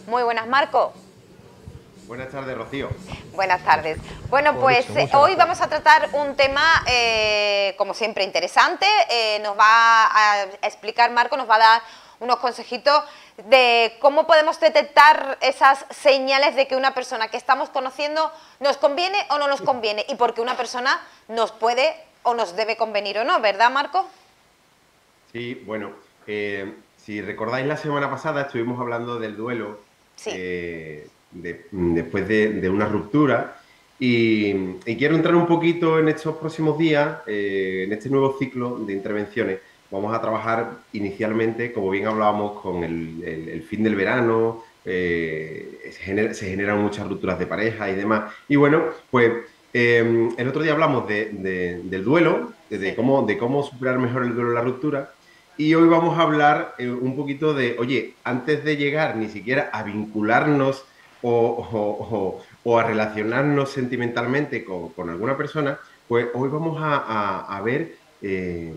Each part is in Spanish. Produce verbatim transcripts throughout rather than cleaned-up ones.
Muy buenas, Marco. Buenas tardes, Rocío. Buenas tardes. Bueno, pues eh, hoy vamos a tratar un tema, eh, como siempre, interesante. Eh, nos va a explicar Marco, nos va a dar unos consejitos de cómo podemos detectar esas señales de que una persona que estamos conociendo nos conviene o no nos conviene, y por qué una persona nos puede o nos debe convenir o no, ¿verdad, Marco? Sí, bueno, eh, si recordáis, la semana pasada estuvimos hablando del duelo Sí. eh, de- después de, de una ruptura y, y quiero entrar un poquito en estos próximos días, eh, en este nuevo ciclo de intervenciones. Vamos a trabajar inicialmente, como bien hablábamos, con el, el- el fin del verano, eh, se, gener- se generan muchas rupturas de pareja y demás. Y bueno, pues eh, el otro día hablamos de- de- del duelo, de, de Sí. cómo, de cómo superar mejor el duelo y la ruptura. Y hoy vamos a hablar eh, un poquito de, oye, antes de llegar ni siquiera a vincularnos o, o- o- o a relacionarnos sentimentalmente con, con alguna persona, pues hoy vamos a, a- a ver eh,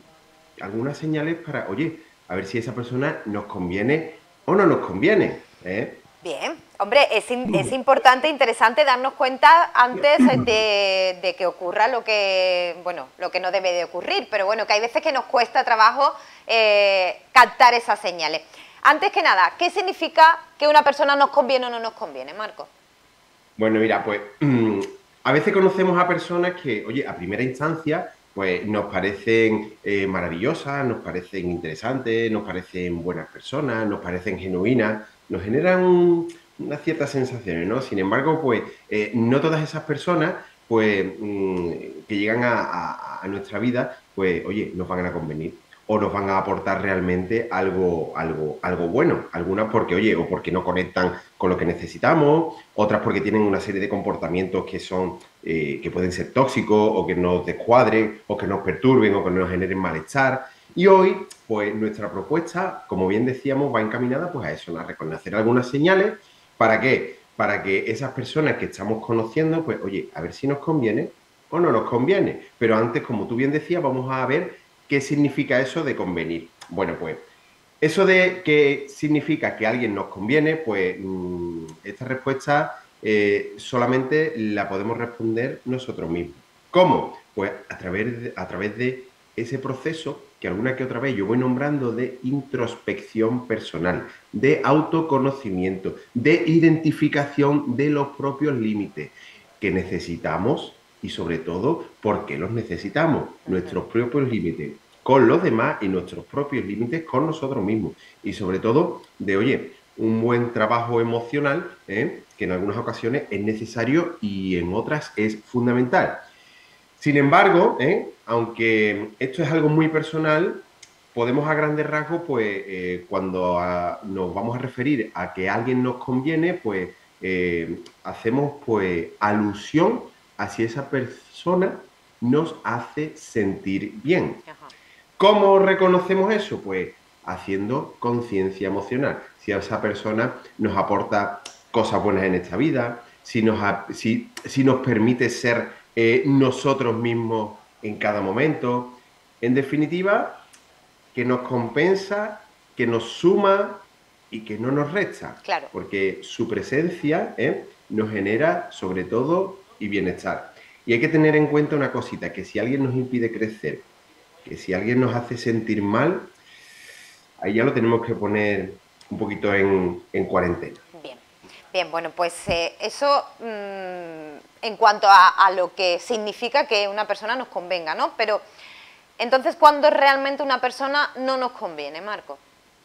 algunas señales para, oye, a ver si esa persona nos conviene o no nos conviene, ¿eh? Bien, hombre, es, in- es importante, interesante darnos cuenta antes de, de que ocurra lo que, bueno, lo que no debe de ocurrir, pero bueno, que hay veces que nos cuesta trabajo eh, captar esas señales. Antes que nada, ¿qué significa que una persona nos conviene o no nos conviene, Marco? Bueno, mira, pues mm, a veces conocemos a personas que, oye, a primera instancia, pues nos parecen eh, maravillosas, nos parecen interesantes, nos parecen buenas personas, nos parecen genuinas, nos generan un- unas ciertas sensaciones, ¿no? Sin embargo, pues eh, no todas esas personas, pues mm, que llegan a, a- a nuestra vida, pues, oye, nos van a convenir o nos van a aportar realmente algo, algo, algo bueno. Algunas porque, oye, o porque no conectan con lo que necesitamos, otras porque tienen una serie de comportamientos que son, eh, que pueden ser tóxicos o que nos descuadren o que nos perturben o que nos generen malestar. Y hoy, pues nuestra propuesta, como bien decíamos, va encaminada pues a eso, a reconocer algunas señales. ¿Para qué? Para que esas personas que estamos conociendo, pues oye, a ver si nos conviene o no nos conviene. Pero antes, como tú bien decías, vamos a ver qué significa eso de convenir. Bueno, pues eso de qué significa que alguien nos conviene, pues mmm, esta respuesta eh, solamente la podemos responder nosotros mismos. ¿Cómo? Pues a través, de, a través de ese proceso que alguna que otra vez yo voy nombrando de introspección personal, de autoconocimiento, de identificación de los propios límites que necesitamos y sobre todo por qué los necesitamos, nuestros propios límites con los demás y nuestros propios límites con nosotros mismos. Y sobre todo de, oye, un buen trabajo emocional, ¿eh? Que en algunas ocasiones es necesario y en otras es fundamental. Sin embargo, ¿eh? Aunque esto es algo muy personal, podemos a grandes rasgos, pues eh, cuando a, nos vamos a referir a que alguien nos conviene, pues eh, hacemos pues alusión a si esa persona nos hace sentir bien. Ajá. ¿Cómo reconocemos eso? Pues haciendo conciencia emocional. Si a esa persona nos aporta cosas buenas en esta vida, si nos, si, si nos permite ser eh, nosotros mismos en cada momento. En definitiva, que nos compensa, que nos suma y que no nos resta. Claro. Porque su presencia ¿eh? nos genera sobre todo y bienestar. Y hay que tener en cuenta una cosita, que si alguien nos impide crecer, que si alguien nos hace sentir mal, ahí ya lo tenemos que poner un poquito en, en cuarentena. Bien, bien, bueno, pues eh, eso mmm, en cuanto a, a lo que significa que una persona nos convenga, ¿no? Pero entonces, ¿cuándo realmente una persona no nos conviene, Marco?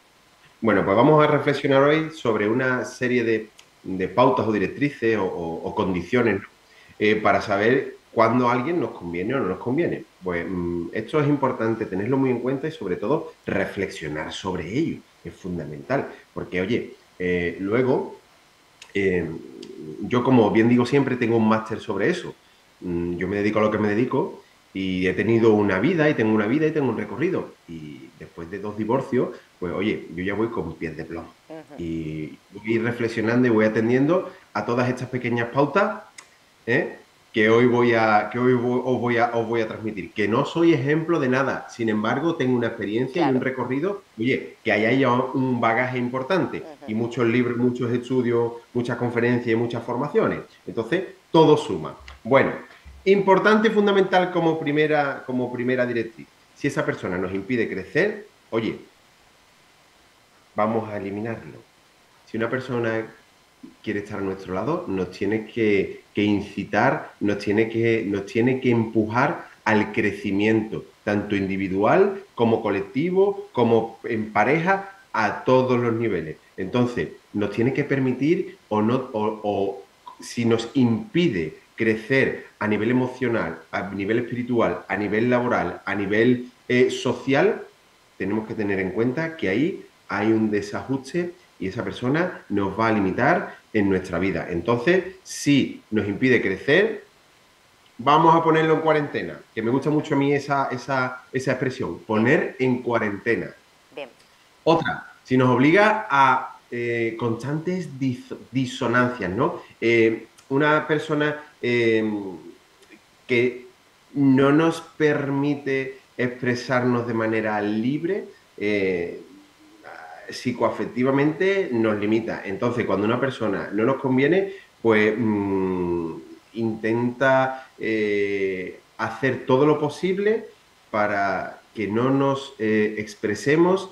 Bueno, pues vamos a reflexionar hoy sobre una serie de, de pautas o directrices o, o, o condiciones, ¿no? eh, para saber cuándo alguien nos conviene o no nos conviene. Pues mmm, esto es importante tenerlo muy en cuenta y sobre todo reflexionar sobre ello. Es fundamental, porque oye, eh, luego eh, yo, como bien digo siempre, tengo un máster sobre eso. Mm, Yo me dedico a lo que me dedico y he tenido una vida y tengo una vida y tengo un recorrido. Y después de dos divorcios, pues oye, yo ya voy con pies de plomo. Ujú. Y voy reflexionando y voy atendiendo a todas estas pequeñas pautas, ¿eh? que hoy, voy a, que hoy voy- os, voy a, os voy a transmitir. Que no soy ejemplo de nada, sin embargo, tengo una experiencia y un Claro. recorrido, oye, que ahí haya un bagaje importante y Ujú. muchos libros, muchos estudios, muchas conferencias y muchas formaciones. Entonces, todo suma. Bueno, importante y fundamental como primera, como primera directriz. Si esa persona nos impide crecer, oye, vamos a eliminarlo. Si una persona quiere estar a nuestro lado, nos tiene que, que incitar, nos tiene que, nos tiene que empujar al crecimiento, tanto individual como colectivo, como en pareja, a todos los niveles. Entonces, nos tiene que permitir o no, o, o si nos impide crecer a nivel emocional, a nivel espiritual, a nivel laboral, a nivel eh, social, tenemos que tener en cuenta que ahí hay un desajuste y esa persona nos va a limitar en nuestra vida. Entonces, si nos impide crecer, vamos a ponerlo en cuarentena, que me gusta mucho a mí esa, esa, esa expresión, Sí, poner en cuarentena. bien. Otra, si nos obliga a eh, constantes dis disonancias, ¿no? Eh, una persona eh, que no nos permite expresarnos de manera libre, eh, psicoafectivamente nos limita. Entonces, cuando una persona no nos conviene, pues mmm, intenta eh, hacer todo lo posible para que no nos eh, expresemos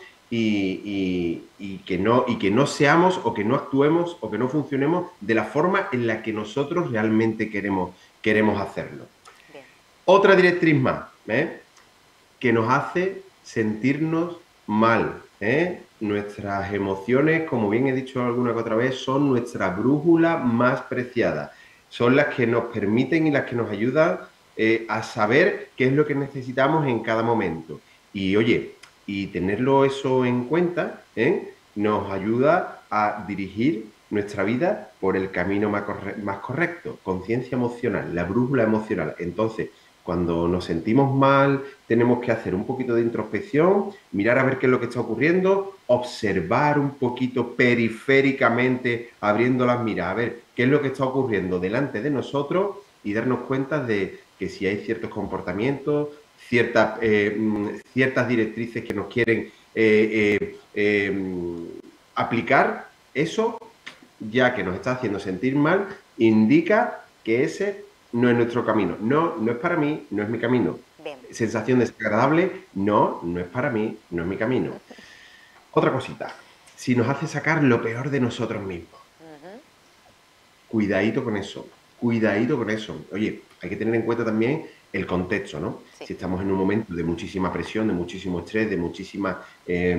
y, y, y, que no, y que no seamos o que no actuemos o que no funcionemos de la forma en la que nosotros realmente queremos, queremos hacerlo. Bien. Otra directriz más, ¿eh? Que nos hace sentirnos mal. ¿eh? Nuestras emociones, como bien he dicho alguna que otra vez, son nuestra brújula más preciada. Son las que nos permiten y las que nos ayudan eh, a saber qué es lo que necesitamos en cada momento. Y oye, y tenerlo eso en cuenta ¿eh? nos ayuda a dirigir nuestra vida por el camino más, corre más correcto. Conciencia emocional, la brújula emocional. Entonces, cuando nos sentimos mal, tenemos que hacer un poquito de introspección, mirar a ver qué es lo que está ocurriendo, observar un poquito periféricamente, abriendo las miras, a ver qué es lo que está ocurriendo delante de nosotros y darnos cuenta de que si hay ciertos comportamientos, ciertas, eh, ciertas directrices que nos quieren eh, eh, eh, aplicar, eso, ya que nos está haciendo sentir mal, indica que ese no es nuestro camino. No, no es para mí, no es mi camino. Bien. Sensación desagradable, no, no es para mí, no es mi camino. Otra cosita, si nos hace sacar lo peor de nosotros mismos. Ujú. Cuidadito con eso, cuidadito con eso. Oye, hay que tener en cuenta también el contexto, ¿no? Sí. Si estamos en un momento de muchísima presión, de muchísimo estrés, de muchísima eh,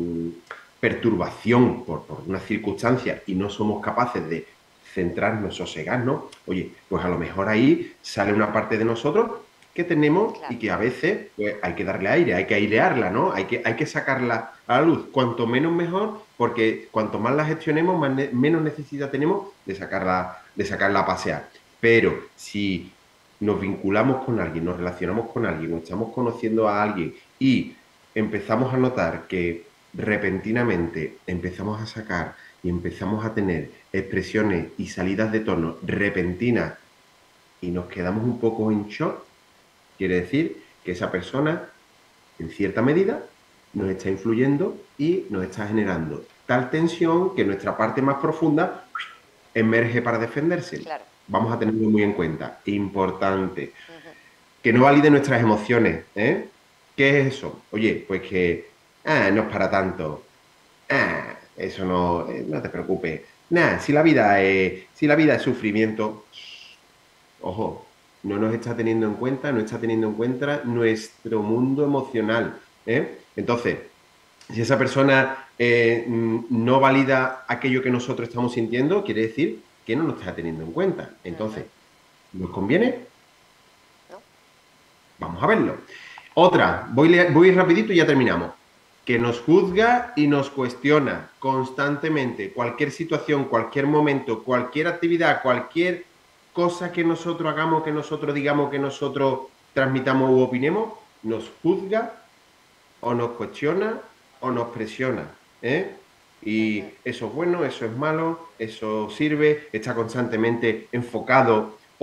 perturbación por, por unas circunstancias y no somos capaces de centrarnos, sosegarnos, oye, pues a lo mejor ahí sale una parte de nosotros que tenemos Claro. y que a veces pues, hay que darle aire, hay que airearla, ¿no? Hay que, hay que sacarla a la luz. Cuanto menos mejor, porque cuanto más la gestionemos, más ne menos necesidad tenemos de sacarla, de sacarla a pasear. Pero si nos vinculamos con alguien, nos relacionamos con alguien, o estamos conociendo a alguien y empezamos a notar que repentinamente empezamos a sacar y empezamos a tener expresiones y salidas de tono repentinas y nos quedamos un poco en shock, quiere decir que esa persona, en cierta medida, nos está influyendo y nos está generando tal tensión que nuestra parte más profunda emerge para defenderse. Claro. Vamos a tenerlo muy en cuenta. Importante. Ujú. Que no valide nuestras emociones. ¿eh? ¿Qué es eso? Oye, pues que ah, no es para tanto. Ah, eso no, eh, no te preocupes. Nah, si la vida es, si la vida es sufrimiento, ojo, no nos está teniendo en cuenta, no está teniendo en cuenta nuestro mundo emocional. ¿eh? Entonces, si esa persona eh, no valida aquello que nosotros estamos sintiendo, quiere decir que no nos está teniendo en cuenta. Entonces, ¿nos conviene? ¿No? Vamos a verlo. Otra, voy, voy rapidito y ya terminamos. Que nos juzga y nos cuestiona constantemente cualquier situación, cualquier momento, cualquier actividad, cualquier cosa que nosotros hagamos, que nosotros digamos, que nosotros transmitamos u opinemos, nos juzga o nos cuestiona o nos presiona. ¿eh? Y Ujú. eso es bueno, eso es malo, eso sirve, está constantemente enfocado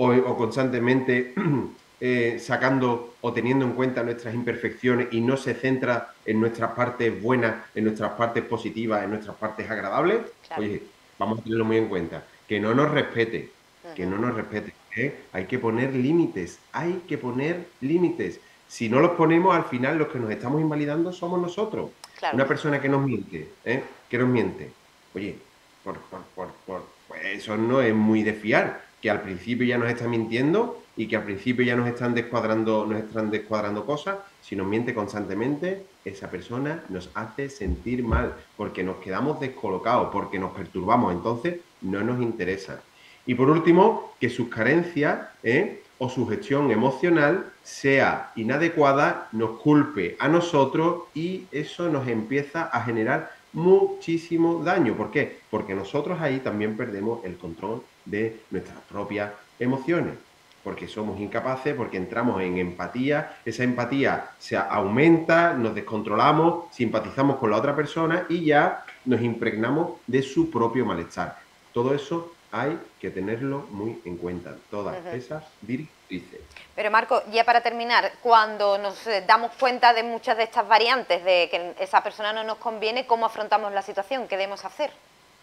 o, o constantemente eh, sacando o teniendo en cuenta nuestras imperfecciones y no se centra en nuestras partes buenas, en nuestras partes positivas, en nuestras partes agradables, Claro. oye, vamos a tenerlo muy en cuenta. Que no nos respete, que Ujú. no nos respete. ¿eh? Hay que poner límites, hay que poner límites. Si no los ponemos, al final los que nos estamos invalidando somos nosotros. Claro Una que sí. persona que nos miente, ¿eh? que nos miente, oye, por, por, por, por, pues eso no es muy de fiar, que al principio ya nos está mintiendo y que al principio ya nos están descuadrando, nos están descuadrando cosas. Si nos miente constantemente, esa persona nos hace sentir mal, porque nos quedamos descolocados, porque nos perturbamos, entonces no nos interesa. Y por último, que sus carencias ¿eh? o su gestión emocional sea inadecuada, nos culpe a nosotros y eso nos empieza a generar muchísimo daño. ¿Por qué? Porque nosotros ahí también perdemos el control de nuestras propias emociones, porque somos incapaces, porque entramos en empatía, esa empatía se aumenta, nos descontrolamos, simpatizamos con la otra persona y ya nos impregnamos de su propio malestar. Todo eso hay que tenerlo muy en cuenta, todas Ujú. esas directrices. Pero Marco, ya para terminar, cuando nos eh, damos cuenta de muchas de estas variantes, de que esa persona no nos conviene, ¿cómo afrontamos la situación? ¿Qué debemos hacer?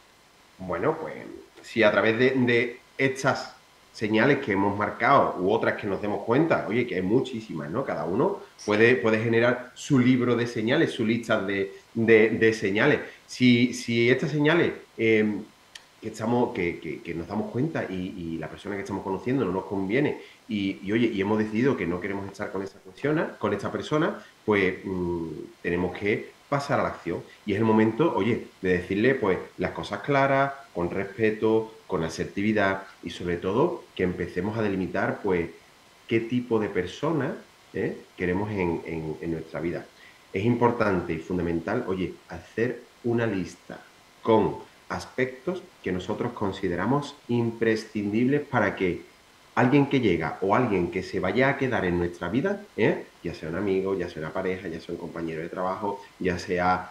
Bueno, pues si a través de, de estas señales que hemos marcado u otras que nos demos cuenta, oye, que hay muchísimas, ¿no? Cada uno Sí. puede, puede generar su libro de señales, su lista de, de, de señales. Si, si estas señales eh, que, estamos, que, que, que, nos damos cuenta y, y, la persona que estamos conociendo no nos conviene y, y, oye, y hemos decidido que no queremos estar con esa persona, con esta persona, pues mmm, tenemos que pasar a la acción. Y es el momento, oye, de decirle pues las cosas claras, con respeto, con asertividad y sobre todo que empecemos a delimitar pues qué tipo de persona ¿eh? queremos en, en, en nuestra vida. Es importante y fundamental, oye, hacer una lista con aspectos que nosotros consideramos imprescindibles para que alguien que llega o alguien que se vaya a quedar en nuestra vida, ¿eh? ya sea un amigo, ya sea una pareja, ya sea un compañero de trabajo, ya sea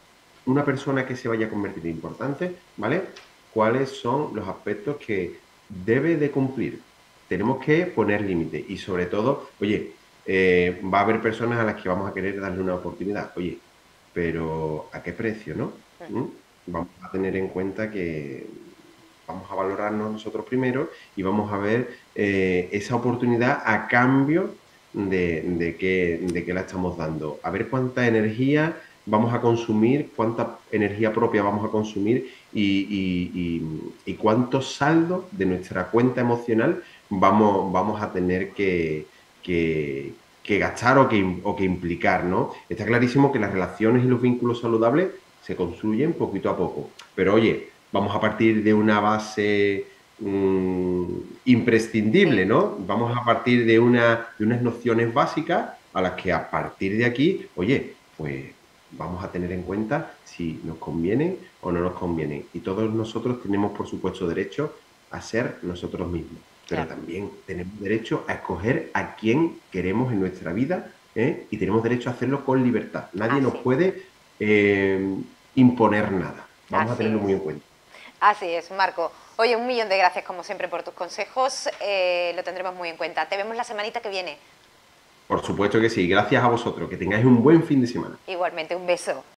una persona que se vaya a convertir en importante, ¿vale? ¿Cuáles son los aspectos que debe de cumplir? Tenemos que poner límites y sobre todo, oye, eh, va a haber personas a las que vamos a querer darle una oportunidad, oye, pero ¿a qué precio, no? ¿Mm? Vamos a tener en cuenta que vamos a valorarnos nosotros primero y vamos a ver eh, esa oportunidad a cambio de, de, que, de que la estamos dando. A ver cuánta energía vamos a consumir, cuánta energía propia vamos a consumir y, y, y, y cuánto saldo de nuestra cuenta emocional vamos, vamos a tener que, que, que gastar o que, o que implicar, ¿no? Está clarísimo que las relaciones y los vínculos saludables se construyen poquito a poco. Pero oye, vamos a partir de una base mmm, imprescindible, Sí. ¿no? Vamos a partir de, una, de unas nociones básicas a las que a partir de aquí, oye, pues vamos a tener en cuenta si nos conviene o no nos conviene. Y todos nosotros tenemos, por supuesto, derecho a ser nosotros mismos. Pero Claro. también tenemos derecho a escoger a quién queremos en nuestra vida ¿eh? y tenemos derecho a hacerlo con libertad. Nadie nos Así, puede eh, imponer nada. Vamos a así tenerlo es. muy en cuenta. Así es, Marco. Oye, un millón de gracias como siempre por tus consejos. Eh, lo tendremos muy en cuenta. Te vemos la semanita que viene. Por supuesto que sí. Gracias a vosotros. Que tengáis un buen fin de semana. Igualmente, un beso.